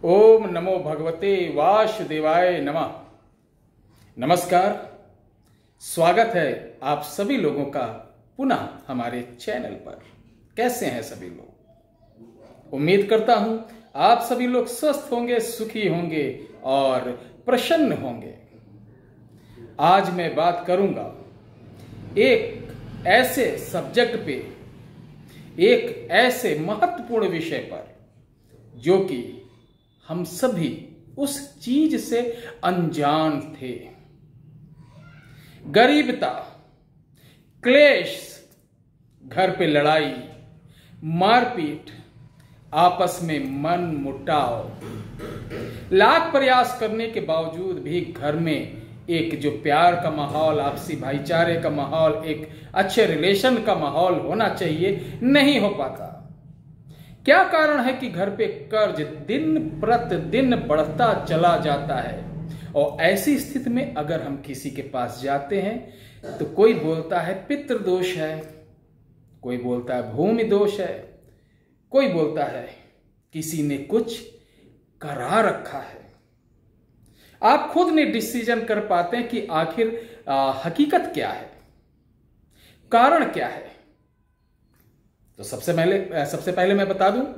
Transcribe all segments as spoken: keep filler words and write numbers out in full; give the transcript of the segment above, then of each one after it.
ओम नमो भगवते वासुदेवाय नमः। नमस्कार, स्वागत है आप सभी लोगों का पुनः हमारे चैनल पर। कैसे हैं सभी लोग? उम्मीद करता हूं आप सभी लोग स्वस्थ होंगे, सुखी होंगे और प्रसन्न होंगे। आज मैं बात करूंगा एक ऐसे सब्जेक्ट पे, एक ऐसे महत्वपूर्ण विषय पर जो कि हम सभी उस चीज से अनजान थे। गरीबता, क्लेश, घर पे लड़ाई, मारपीट, आपस में मन मुटाव, लाख प्रयास करने के बावजूद भी घर में एक जो प्यार का माहौल, आपसी भाईचारे का माहौल, एक अच्छे रिलेशन का माहौल होना चाहिए, नहीं हो पाता। क्या कारण है कि घर पे कर्ज दिन प्रतिदिन बढ़ता चला जाता है? और ऐसी स्थिति में अगर हम किसी के पास जाते हैं तो कोई बोलता है पितृ दोष है, कोई बोलता है भूमि दोष है, कोई बोलता है किसी ने कुछ करा रखा है। आप खुद नहीं डिसीजन कर पाते हैं कि आखिर आ, हकीकत क्या है, कारण क्या है। तो सबसे पहले सबसे पहले मैं बता दूं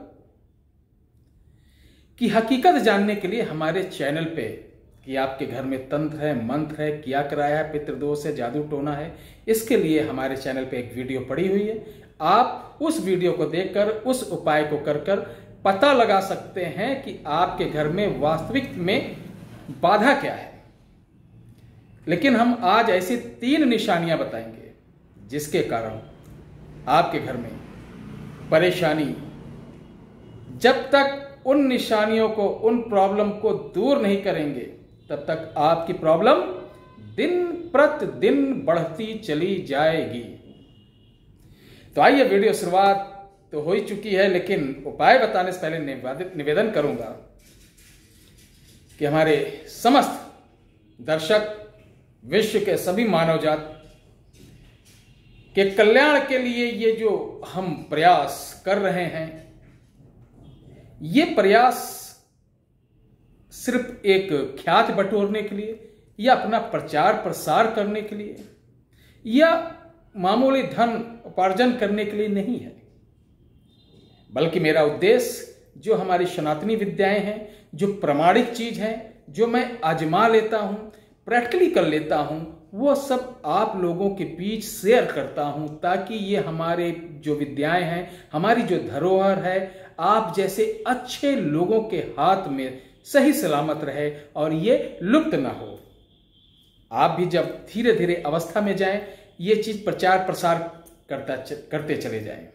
कि हकीकत जानने के लिए हमारे चैनल पे कि आपके घर में तंत्र है, मंत्र है, क्या कराया है, पितृदोष है, जादू टोना है, इसके लिए हमारे चैनल पे एक वीडियो पड़ी हुई है। आप उस वीडियो को देखकर उस उपाय को कर कर पता लगा सकते हैं कि आपके घर में वास्तविक में बाधा क्या है। लेकिन हम आज ऐसी तीन निशानियां बताएंगे जिसके कारण आपके घर में परेशानी, जब तक उन निशानियों को, उन प्रॉब्लम को दूर नहीं करेंगे तब तक आपकी प्रॉब्लम दिन प्रतिदिन बढ़ती चली जाएगी। तो आइए, वीडियो शुरुआत तो हो ही चुकी है, लेकिन उपाय बताने से पहले निवेदन करूंगा कि हमारे समस्त दर्शक, विश्व के सभी मानव जात के कल्याण के लिए ये जो हम प्रयास कर रहे हैं, ये प्रयास सिर्फ एक ख्याति बटोरने के लिए या अपना प्रचार प्रसार करने के लिए या मामूली धन उपार्जन करने के लिए नहीं है, बल्कि मेरा उद्देश्य जो हमारी सनातनी विद्याएं हैं, जो प्रमाणिक चीज है, जो मैं आजमा लेता हूं, प्रैक्टिकली कर लेता हूं, वो सब आप लोगों के बीच शेयर करता हूं ताकि ये हमारे जो विद्याएं हैं, हमारी जो धरोहर है, आप जैसे अच्छे लोगों के हाथ में सही सलामत रहे और ये लुप्त ना हो। आप भी जब धीरे धीरे अवस्था में जाएं, ये चीज प्रचार प्रसार करता करते चले जाएं।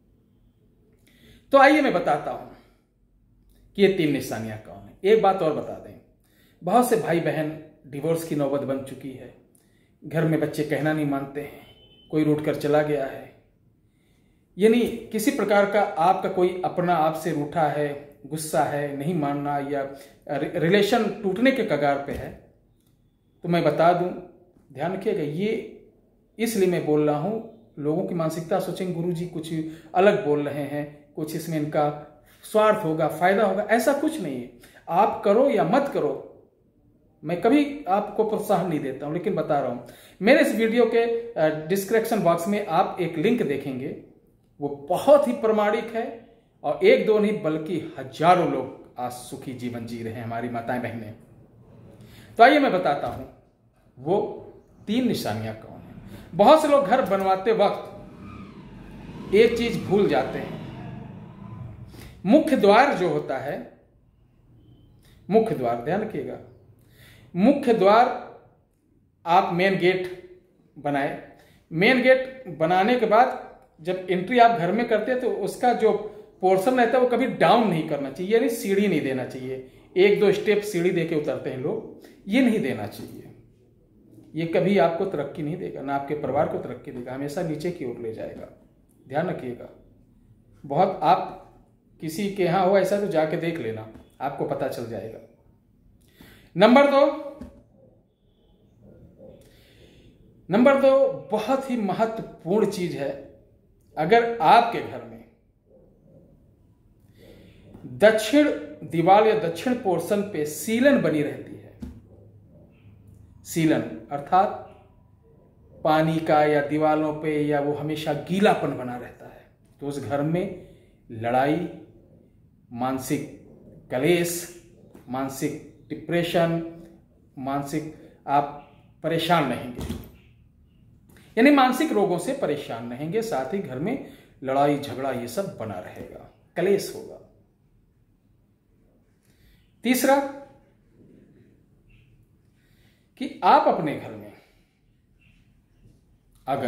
तो आइए मैं बताता हूं कि ये तीन निशानियां कौन है। एक बात और बता दें, बहुत से भाई बहन डिवोर्स की नौबत बन चुकी है, घर में बच्चे कहना नहीं मानते हैं, कोई रूठ कर चला गया है, यानी किसी प्रकार का आपका कोई अपना आपसे रूठा है, गुस्सा है, नहीं मानना या रिलेशन टूटने के कगार पे है। तो मैं बता दूं, ध्यान रखिएगा, ये इसलिए मैं बोल रहा हूं, लोगों की मानसिकता सोचेंगे गुरुजी कुछ अलग बोल रहे हैं, कुछ इसमें इनका स्वार्थ होगा, फायदा होगा। ऐसा कुछ नहीं है। आप करो या मत करो, मैं कभी आपको प्रोत्साहन नहीं देता हूं, लेकिन बता रहा हूं। मेरे इस वीडियो के डिस्क्रिप्शन बॉक्स में आप एक लिंक देखेंगे, वो बहुत ही प्रमाणिक है और एक दो नहीं बल्कि हजारों लोग आज सुखी जीवन जी रहे हैं, हमारी माताएं बहनें। तो आइए मैं बताता हूं वो तीन निशानियां कौन है। बहुत से लोग घर बनवाते वक्त एक चीज भूल जाते हैं, मुख्य द्वार जो होता है, मुख्य द्वार, ध्यान रखिएगा, मुख्य द्वार आप मेन गेट बनाए। मेन गेट बनाने के बाद जब एंट्री आप घर में करते हैं तो उसका जो पोर्शन रहता है वो कभी डाउन नहीं करना चाहिए, यानी सीढ़ी नहीं देना चाहिए। एक दो स्टेप सीढ़ी देके उतरते हैं लोग, ये नहीं देना चाहिए। ये कभी आपको तरक्की नहीं देगा, ना आपके परिवार को तरक्की देगा, हमेशा नीचे की ओर ले जाएगा। ध्यान रखिएगा। बहुत आप किसी के यहां हो ऐसा तो जाके देख लेना, आपको पता चल जाएगा। नंबर दो नंबर दो बहुत ही महत्वपूर्ण चीज है। अगर आपके घर में दक्षिण दीवार या दक्षिण पोर्शन पे सीलन बनी रहती है। सीलन अर्थात पानी का या दीवारों पे या वो हमेशा गीलापन बना रहता है, तो उस घर में लड़ाई, मानसिक कलेश, मानसिक डिप्रेशन, मानसिक आप परेशान रहेंगे, यानी मानसिक रोगों से परेशान रहेंगे। साथ ही घर में लड़ाई झगड़ा ये सब बना रहेगा, कलेश होगा। तीसरा कि आप अपने घर में अगर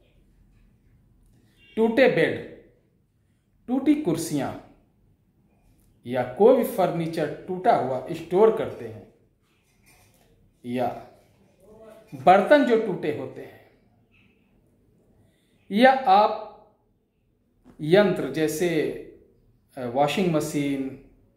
टूटे बेड, टूटी कुर्सियां या कोई भी फर्नीचर टूटा हुआ स्टोर करते हैं, या बर्तन जो टूटे होते हैं, या आप यंत्र जैसे वॉशिंग मशीन,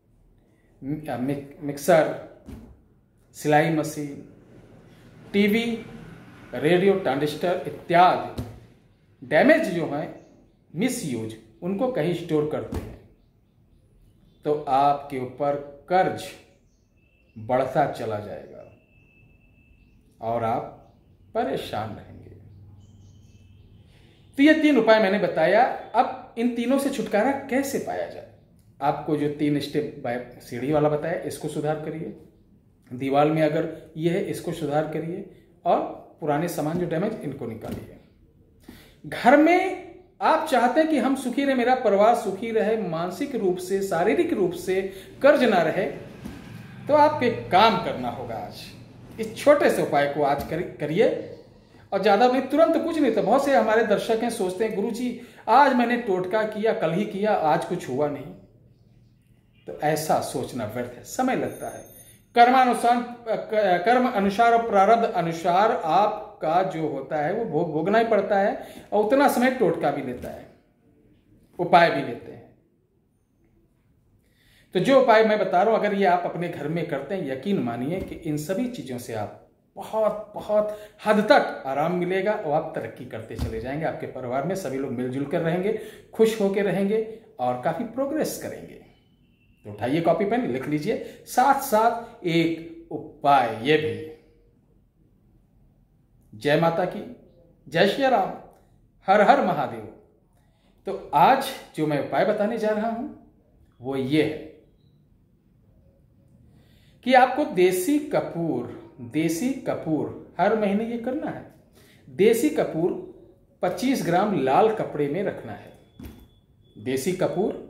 मिक्सर, सिलाई मशीन, टीवी, रेडियो, ट्रांजिस्टर इत्यादि डैमेज जो है, मिसयूज, उनको कहीं स्टोर करते हैं, तो आपके ऊपर कर्ज बढ़ता चला जाएगा और आप परेशान रहेंगे। तो ये तीन उपाय मैंने बताया। अब इन तीनों से छुटकारा कैसे पाया जाए? आपको जो तीन स्टेप बाय सीढ़ी वाला बताया, इसको सुधार करिए। दीवार में अगर ये है, इसको सुधार करिए, और पुराने सामान जो डैमेज, इनको निकालिए। घर में आप चाहते हैं कि हम सुखी रहे, मेरा परिवार सुखी रहे, मानसिक रूप से, शारीरिक रूप से कर्ज ना रहे, तो आपको एक काम करना होगा। आज इस छोटे से उपाय को आज करिए, और ज्यादा नहीं, तुरंत कुछ नहीं। तो बहुत से हमारे दर्शक हैं, सोचते हैं गुरुजी आज मैंने टोटका किया, कल ही किया, आज कुछ हुआ नहीं। तो ऐसा सोचना व्यर्थ है, समय लगता है। कर्मानुसार कर्म अनुसार और प्रारब्ध अनुसार आपका जो होता है वो भोग भोगना ही पड़ता है, और उतना समय टोटका भी लेता है, उपाय भी लेते हैं। तो जो उपाय मैं बता रहा हूं, अगर ये आप अपने घर में करते हैं, यकीन मानिए कि इन सभी चीजों से आप बहुत बहुत हद तक आराम मिलेगा, और आप तरक्की करते चले जाएंगे। आपके परिवार में सभी लोग मिलजुल कर रहेंगे, खुश होकर रहेंगे, और काफी प्रोग्रेस करेंगे। तो उठाइए कॉपी पेन, लिख लीजिए। साथ साथ एक उपाय ये भी। जय माता की, जय श्री राम, हर हर महादेव। तो आज जो मैं उपाय बताने जा रहा हूं वो ये है कि आपको देसी कपूर, देसी कपूर हर महीने ये करना है। देसी कपूर पच्चीस ग्राम लाल कपड़े में रखना है। देसी कपूर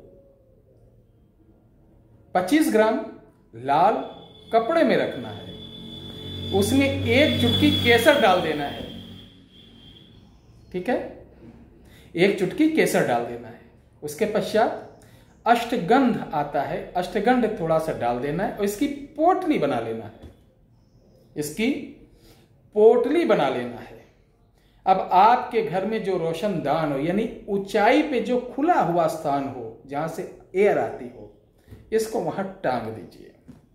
पच्चीस ग्राम लाल कपड़े में रखना है। उसमें एक चुटकी केसर डाल देना है। ठीक है, एक चुटकी केसर डाल देना है। उसके पश्चात अष्टगंध आता है, अष्टगंध थोड़ा सा डाल देना है, और इसकी पोटली बना लेना है। इसकी पोटली बना लेना है। अब आपके घर में जो रोशनदान हो, यानी ऊंचाई पे जो खुला हुआ स्थान हो, जहां से एयर आती हो, इसको वहां टांग दीजिए।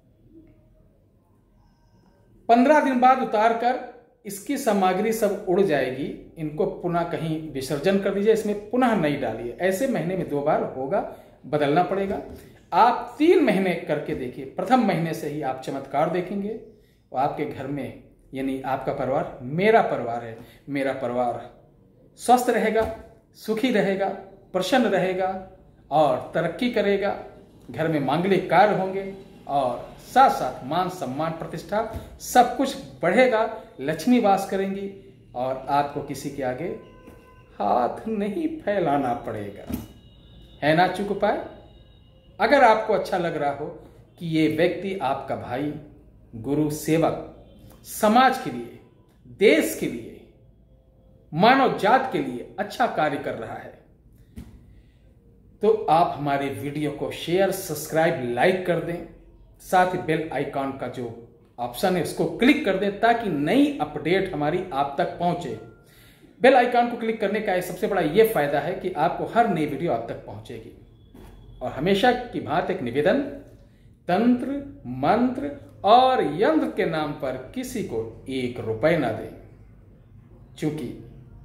पंद्रह दिन बाद उतार कर इसकी सामग्री सब उड़ जाएगी, इनको पुनः कहीं विसर्जन कर दीजिए, इसमें पुनः नहीं डालिए। ऐसे महीने में दो बार होगा, बदलना पड़ेगा। आप तीन महीने करके देखिए, प्रथम महीने से ही आप चमत्कार देखेंगे, और आपके घर में, यानी आपका परिवार मेरा परिवार है, मेरा परिवार स्वस्थ रहेगा, सुखी रहेगा, प्रसन्न रहेगा और तरक्की करेगा। घर में मांगलिक कार्य होंगे, और साथ साथ मान सम्मान प्रतिष्ठा सब कुछ बढ़ेगा। लक्ष्मी वास करेंगी, और आपको किसी के आगे हाथ नहीं फैलाना पड़ेगा। है ना अचूक उपाय? अगर आपको अच्छा लग रहा हो कि ये व्यक्ति आपका भाई, गुरु, सेवक, समाज के लिए, देश के लिए, मानव जात के लिए अच्छा कार्य कर रहा है, तो आप हमारे वीडियो को शेयर, सब्सक्राइब, लाइक कर दें। साथ ही बेल आइकॉन का जो ऑप्शन है उसको क्लिक कर दें, ताकि नई अपडेट हमारी आप तक पहुंचे। बेल आइकॉन को क्लिक करने का सबसे बड़ा यह फायदा है कि आपको हर नई वीडियो आप तक पहुंचेगी। और हमेशा की भांति एक निवेदन, तंत्र, मंत्र और यंत्र के नाम पर किसी को एक रुपए ना दें, क्योंकि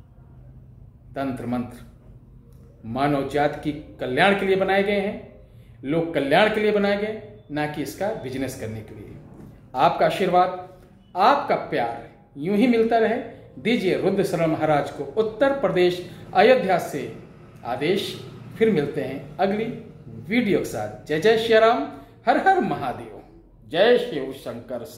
तंत्र मंत्र मानव जात की कल्याण के लिए बनाए गए हैं, लोक कल्याण के लिए बनाए गए, ना कि इसका बिजनेस करने के लिए। आपका आशीर्वाद, आपका प्यार यूं ही मिलता रहे। दीजिए रुद्र शरण महाराज को उत्तर प्रदेश अयोध्या से आदेश। फिर मिलते हैं अगली वीडियो के साथ। जय जय श्री राम, हर हर महादेव, जय शिव शंकर।